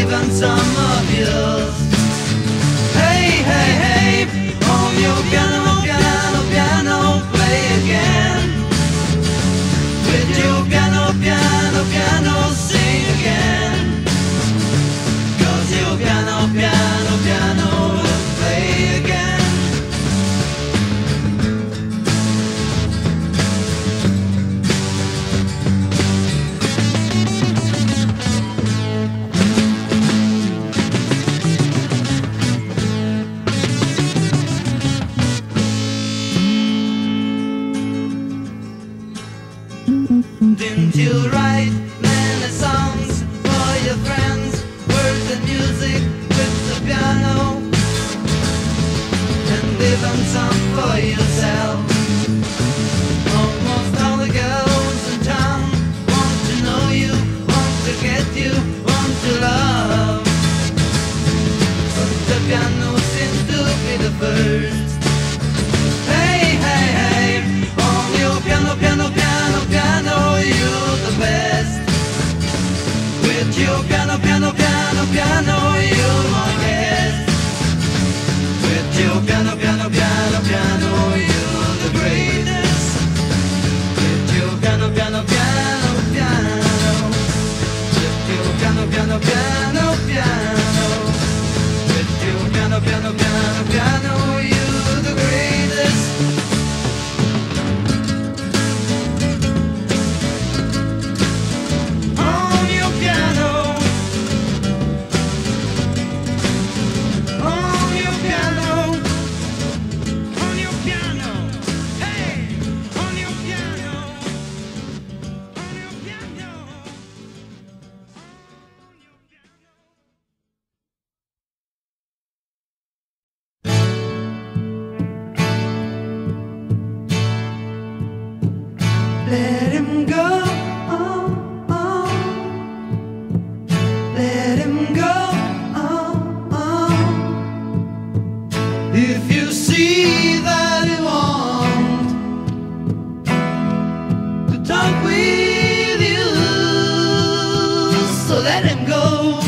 even some of yours. Hey, hey, hey, on your piano, piano, piano, play again. With your piano, piano, piano, sing again. 'Cause your piano, piano, piano will play again. Didn't you write many songs for your friends? Words and music with the piano, and even some for yourself. Almost all the girls in town want to know you, want to get you, want to love. But the piano seems to be the first. Hey, hey, hey, on your piano, piano, piano, piano, you're the best. With your piano, piano, piano, piano, you're my guest. With your piano, piano, piano, piano, you're the greatest. With your piano, piano, piano, piano. With your piano, piano, piano, piano. With your piano, piano, piano, piano, you're the greatest. On your piano, on your piano, on your piano, hey, on your piano, on your piano. Let him go, oh, oh. Let him go, oh, oh. If you see that he wants to talk with you, so let him go.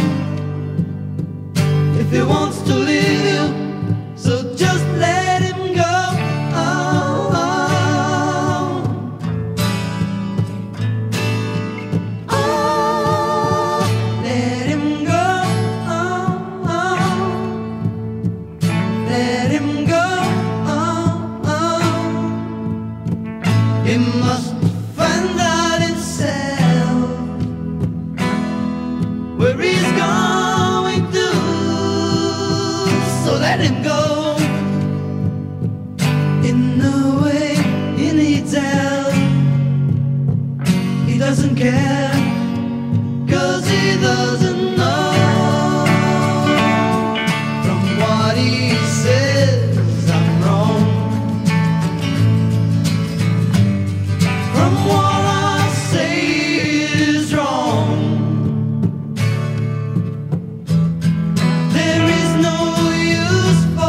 If he wants to leave you, so just let him go, oh, oh. Oh, let him go, oh, oh. Let him go, oh, oh. He must find out himself where he's going to, so let him go. In a way, he needs help. He doesn't care, 'cause he doesn't know. From what he says, I'm wrong. From what I say is wrong. There is no use for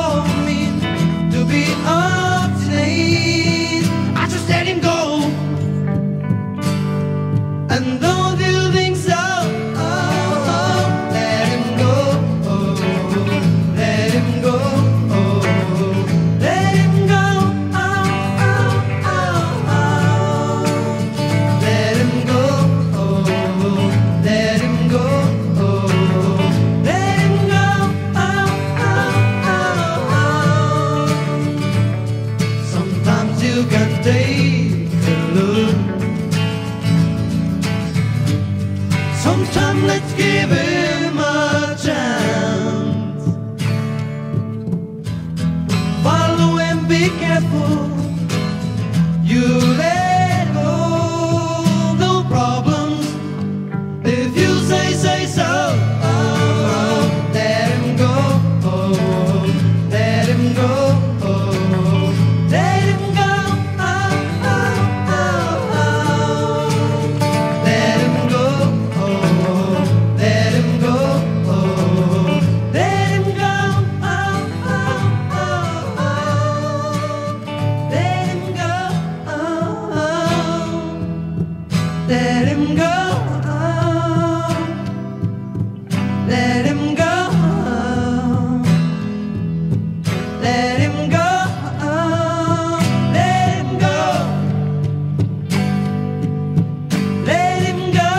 Let him go. Let him go. Let him go. Let him go.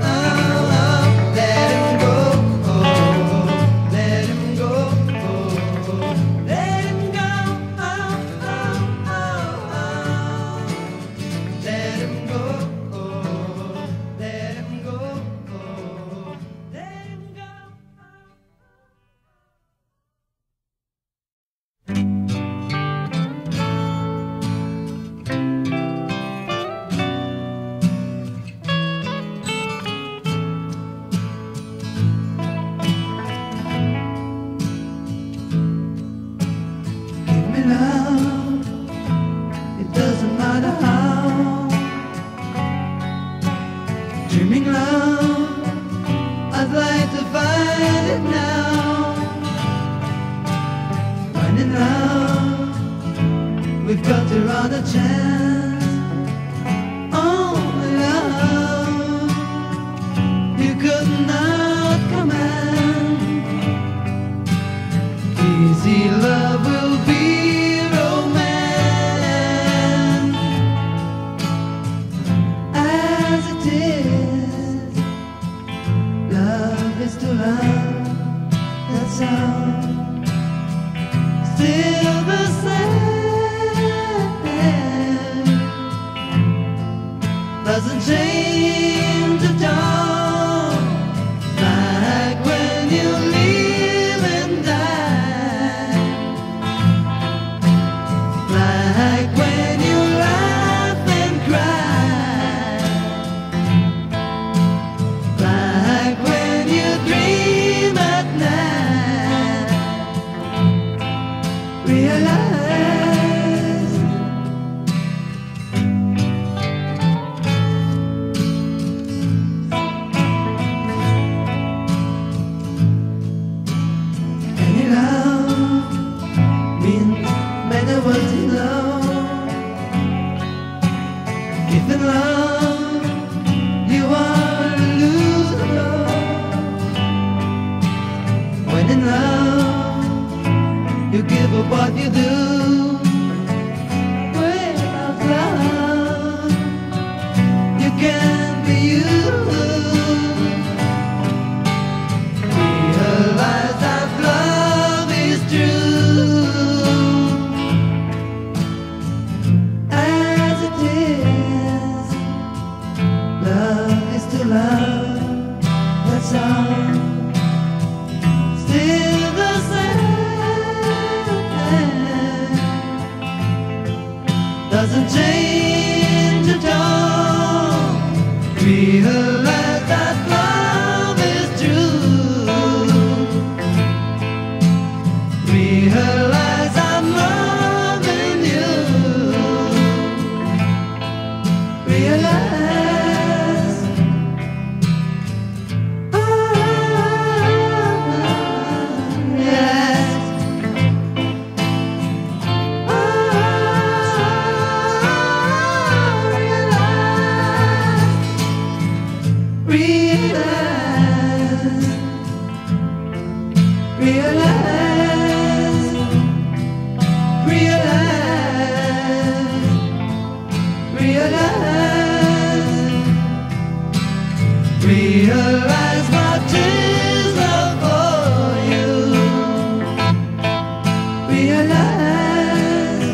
Let him go. Let him go. Let him go. Let him go. Let him go. Let him go. Give me love, it doesn't matter how. Dreaming love, I'd like to find it now. Finding love, we've got to run a chance. Only love, you could not command. Easy love will be romance. As it is, love is to love, that's all. Still the same, doesn't change at all. Like when you live and die, like when you laugh and cry, like when you dream at night. Realize any love means many words in love. If in love you are losing. When in love you give up what you do. Without love you can't be you. Realize that love is true. As it is, love is to love, that's all. Still the same, doesn't change at all. Realize that love is true. Realize I'm loving you. Realize yes. Realize, realize, realize, realize, realize my tears are for you. Realize.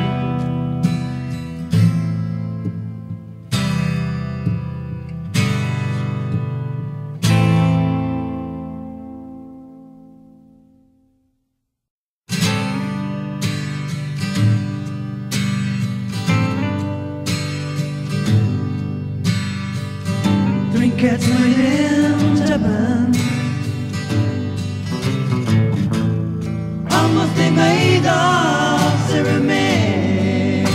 Trinkets made in Japan, almost they made of ceramic.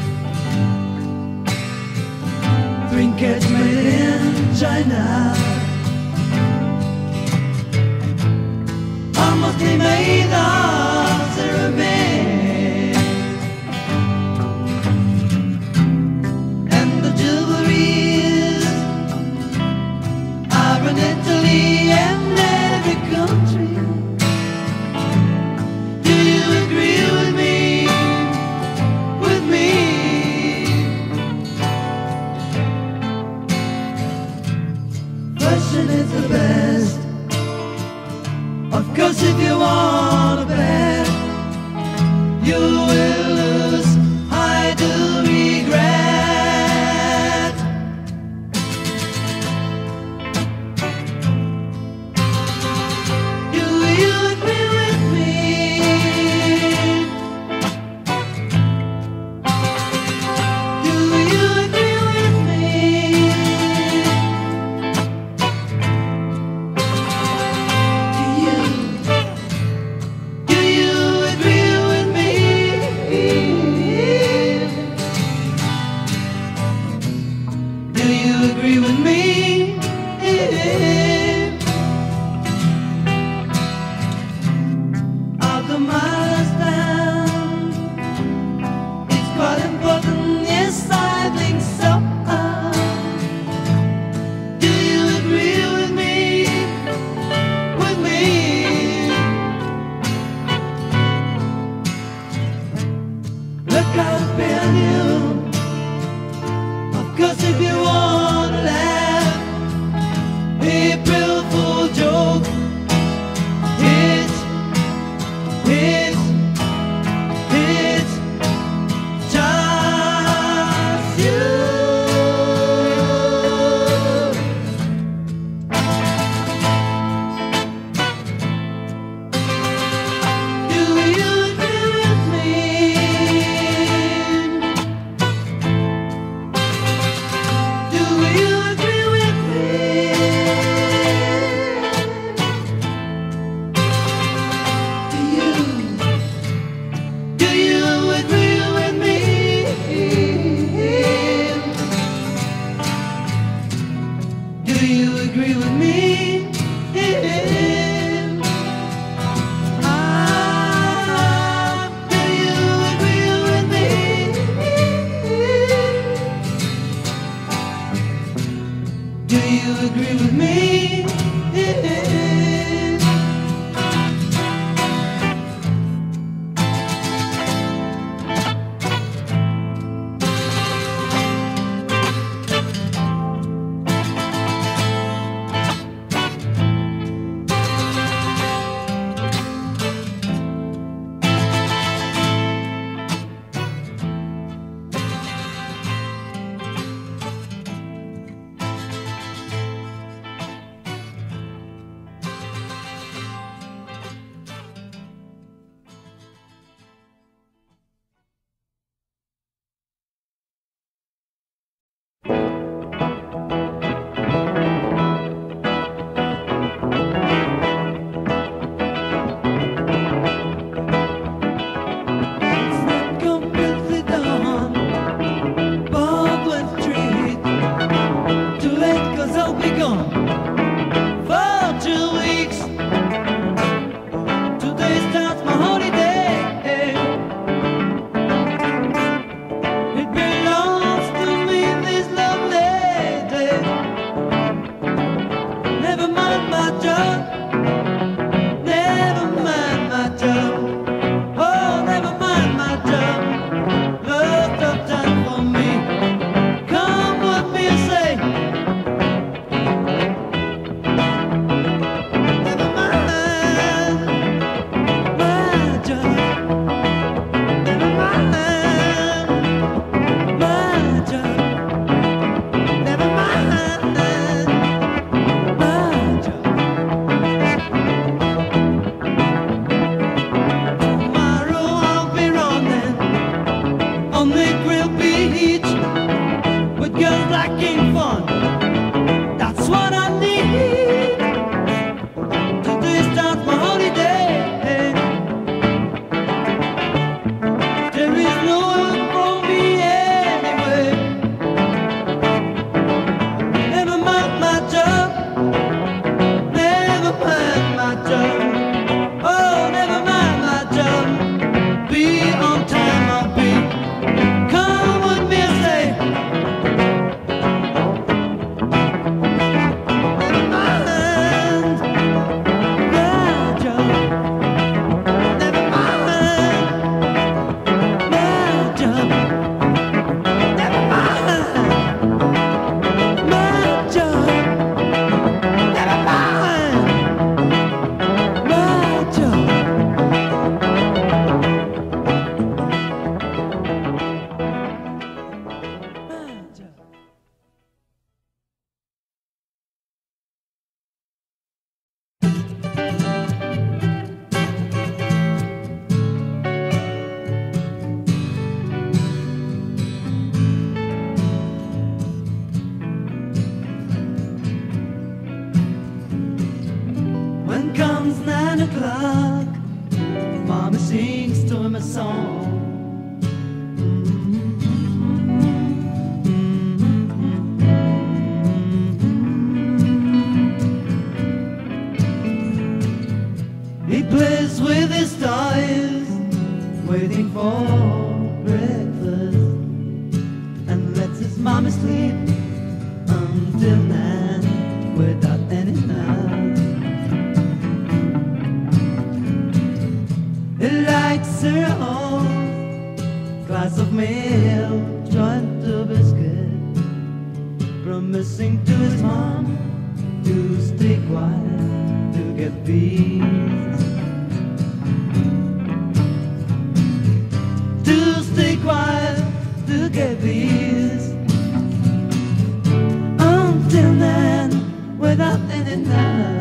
Trinkets made in China, almost they made of ceramic. And the jewelry are in Italy and every country. 'Cause if you want a bet, you will lose. I do regret. Do you agree with me? Do you agree with me? Do you? comes 9 o'clock, Mama sings to him a song. He plays with his toys, waiting for breakfast, and lets his mama sleep until 9 without any noise. He likes her own glass of milk, joint to biscuit, promising to his mom to stay quiet, to get peace, to stay quiet, to get peace, until then, without any noise.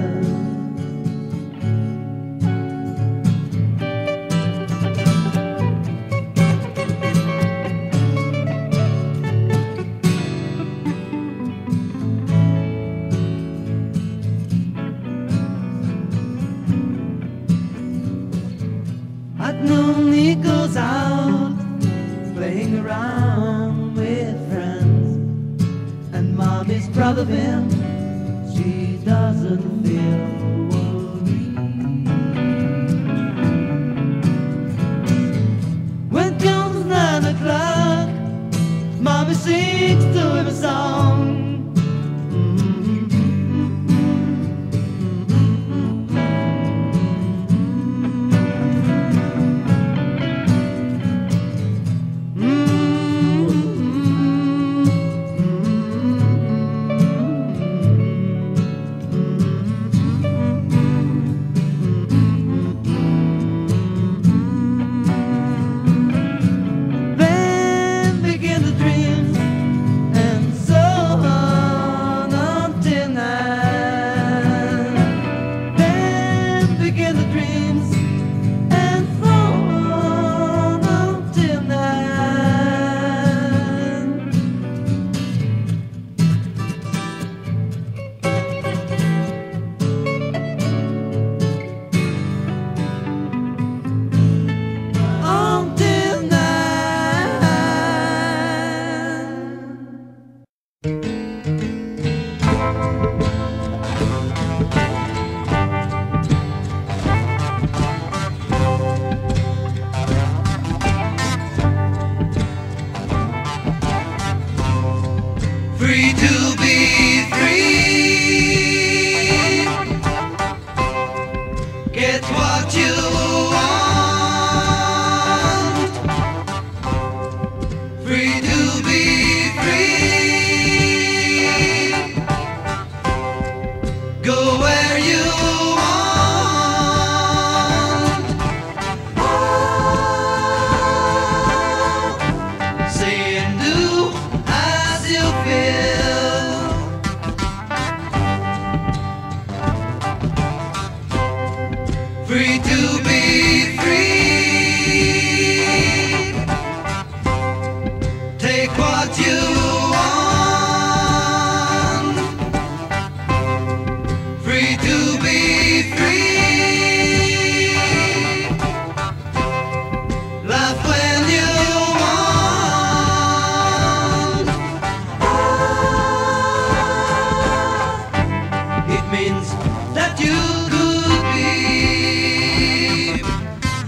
At noon he goes out, playing around with friends, and Mommy's proud of him, she doesn't feel worried. When comes 9 o'clock, Mommy sings to him a song. Free to be free, get what you want. Free to be free, go where you want. Say and do as you feel. Free to be free, take what you want. Free to be free, laugh when you want. It means that you could be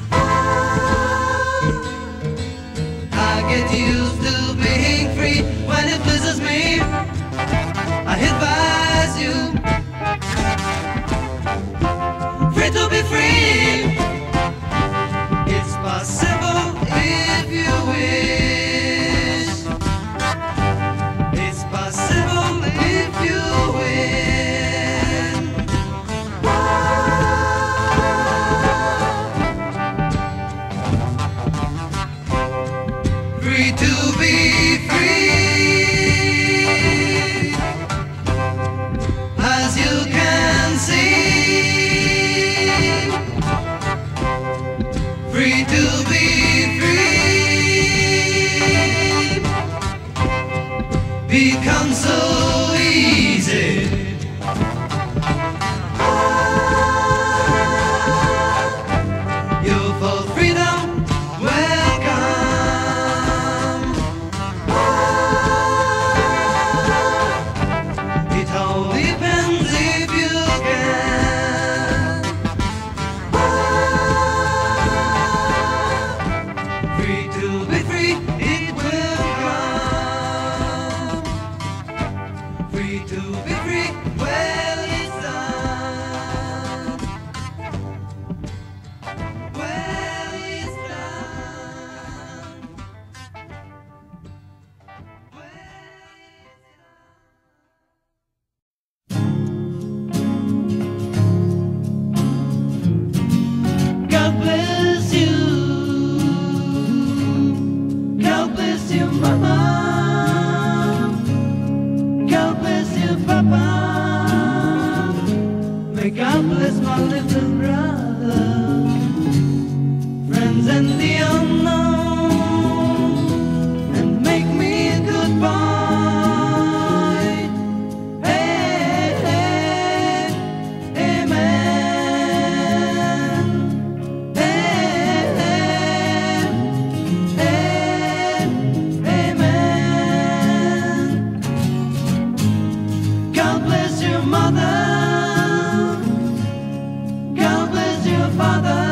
father.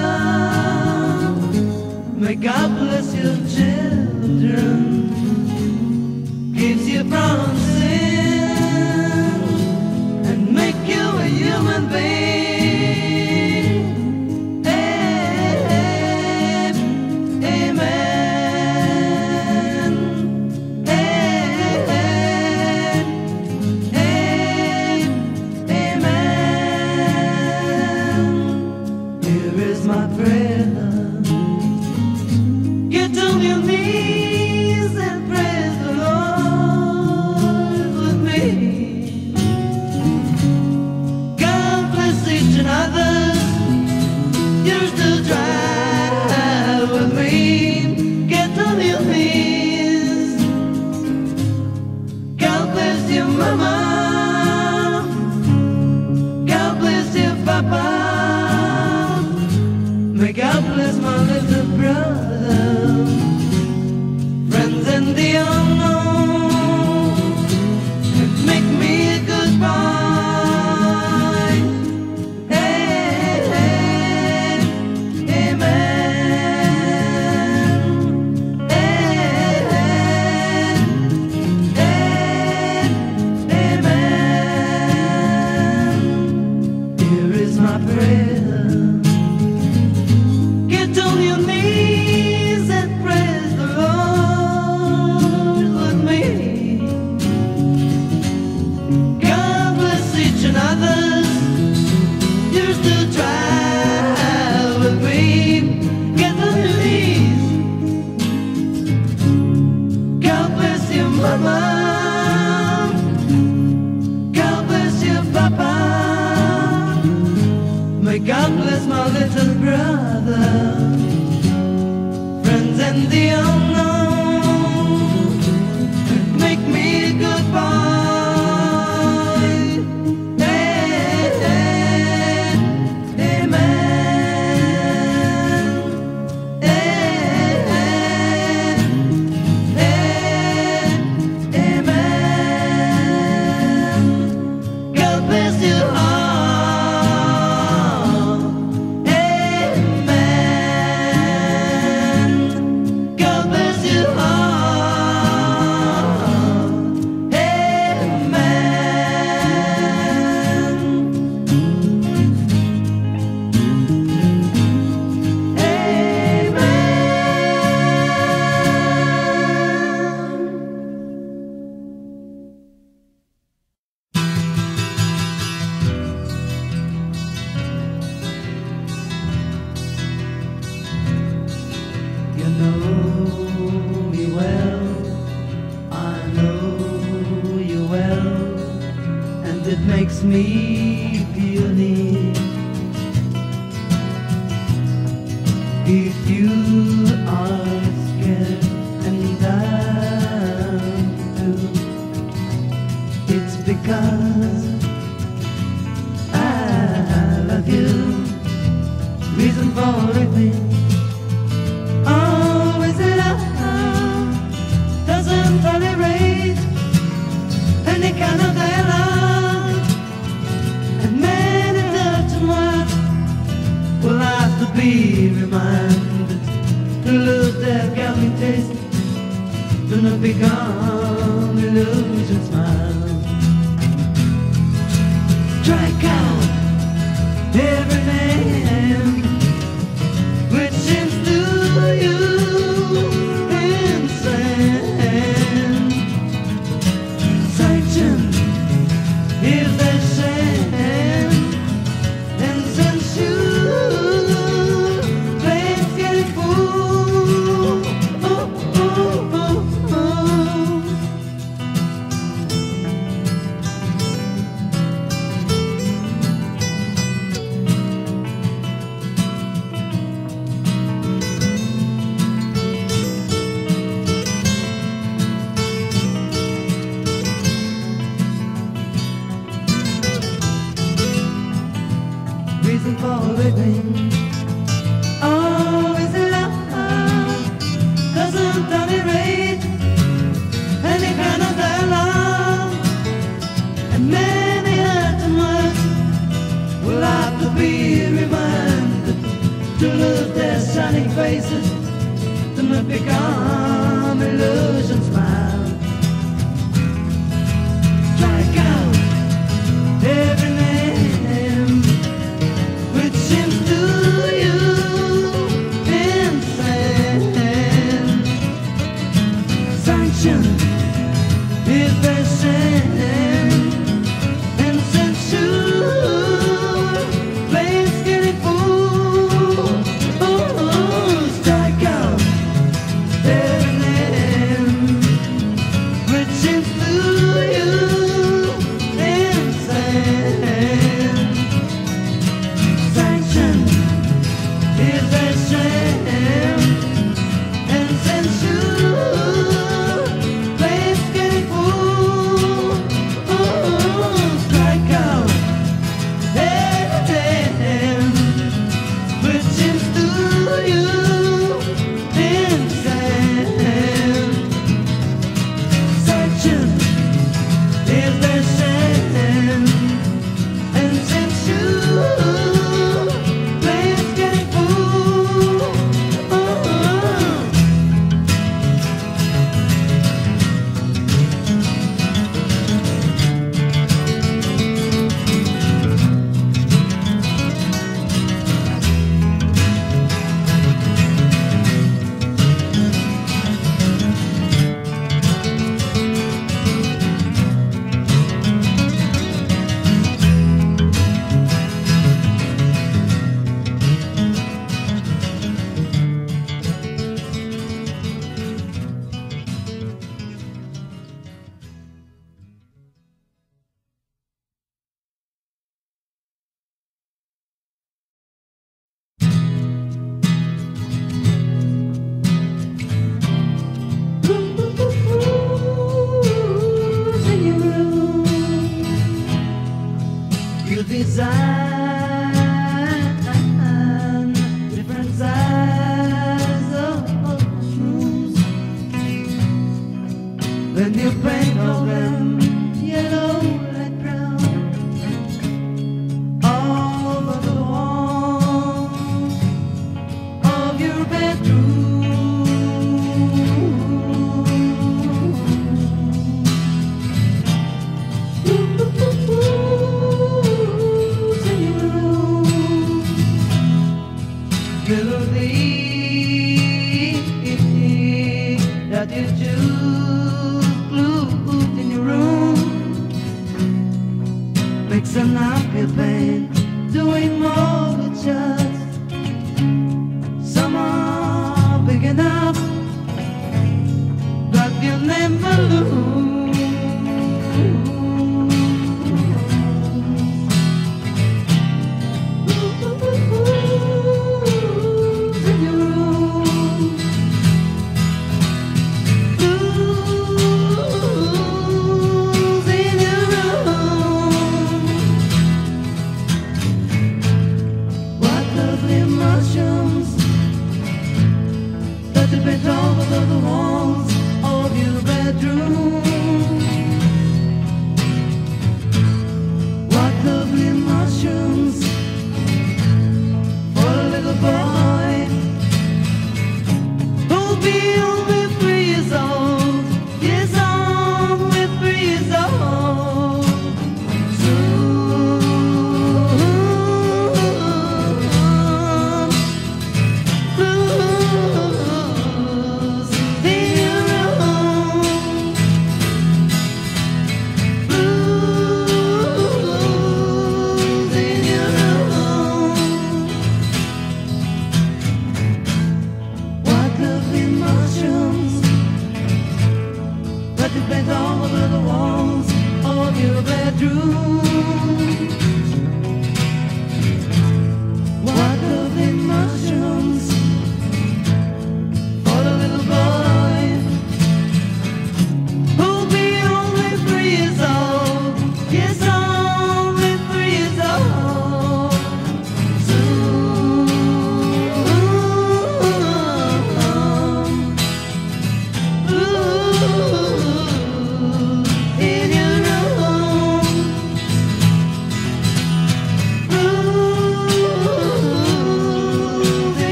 May God bless your children, keeps you from sin, and make you a human being. Amen. Amen. Amen. Here is my prayer. Get on your knees and praise the Lord with me. God bless each and others. You're still trying with me. Get on your knees. God bless your mama. God bless your papa. May God bless my little brother. Friends in the unknown, make me a good boy. Amen. Amen. Amen. Here is my prayer. Get on your knees and praise the Lord with me. God bless each and others. You're still trying with me. Get on your knees. God bless your mama. God bless your papa. May God bless my little brother. Friends in the unknown, make me a good boy. Amen. Amen. Amen. God bless you all. You know me well, I know you well, and it makes me feel near. If you are scared and I'm too, it's because I love you. Reason for everything. Always love doesn't tolerate any kind of dialogue, and many touching words will have to be reminded to lose their galley taste, to not become illusion smiles. Strike out every man which seems to you insane. Searching if they send, and since you play getting fool. Oh, oh, oh, oh. to lose their shining faces, to not become illusion smiles. Strike out every name which seems to you insane. Sanction is the same, and censure plays skinny fool. Strike out every name which seems to you insane. Sanction is the same, and censure plays skinny fool. Strike out every name which seems to you insane. Sanction is the same, and censure plays skinny fool. You design different sizes of mushrooms, then you paint all them yellow, light brown all over the walls of your bedroom. Melody that you choose glued in your room makes an happy pain, doing more than just some are big enough that you never lose. Over the walls of your bedroom, what lovely mushrooms for a little boy.